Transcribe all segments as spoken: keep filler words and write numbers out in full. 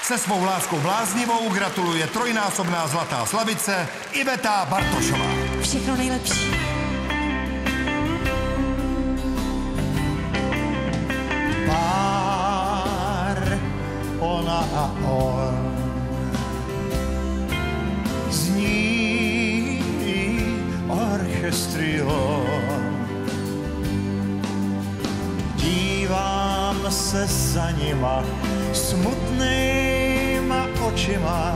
Se svou láskou bláznivou gratuluje trojnásobná zlatá slavice Iveta Bartošová. Všechno nejlepší. Pár, ona a on, zní orchestrion. Dívám se za nima smutnýma očima,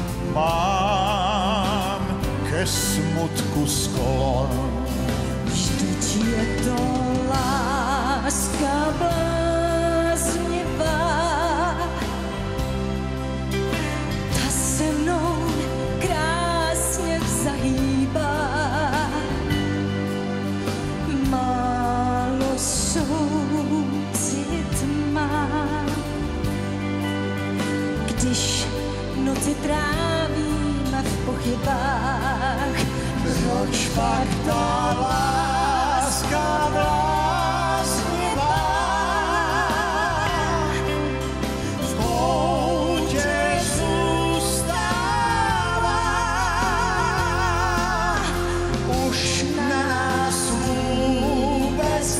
mám ke smutku sklon. Vždyť je to láska bláznivá, ta se mnou krásně zahýbá. Málo soucit mám, když noci trávím v pochybách. Proč pak ta láska bláznivá v poutě zůstává? Už na nás vůbec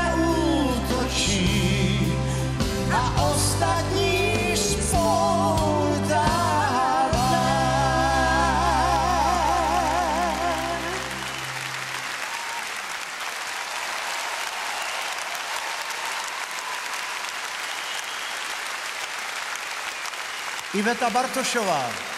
neútočí a ostatní spoutává. Iveta Bartošová.